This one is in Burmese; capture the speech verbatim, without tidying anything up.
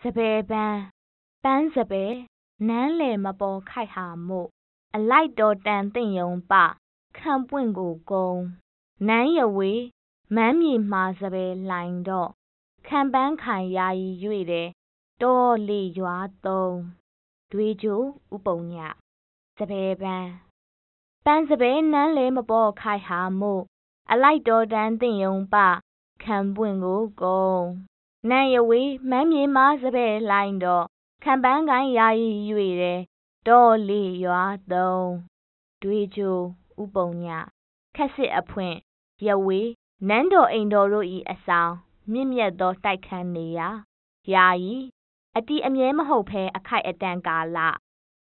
စပယ်ပန်းပန်းစပယ်နန်းလေမပေါ်ခိုက်ဟာမို့အလိုက်တော်တန်သင့်ယုံပခံပွင့်ကိုကုံနန်းရဝေးမန်းမြေမှာစပယ်လှိုင်တော့ခံပန်းခိုင်ယာယီ၍တဲ့တောလေရွာသုံးတွေးကြိုဥပုံညစပယ်ပန်းပန်းစပယ်နန်းလေမပေါ်ခိုက်ဟာမို့အလိုက်တော်တန်သင့်ယုံပခံပွင့်ကိုကုံနန်းရဝေးမန်းမြေမှာစပယ်လှိုင်တော့ခံပန်းခိုင်ယာယီ၍တဲ့တောလေရွာသုံးတွေးကြိုဥပုံညခက်စစ်အဖွင့်ရဝေးနန်းတော်အိမ်တော်တို့၏အဆောင်မြင့်မြတ်သောတိုက်ခန်းနေရာယာယီအတီအမြဲမဟုတ်ဘဲအခိုက်အတန့်ကာလ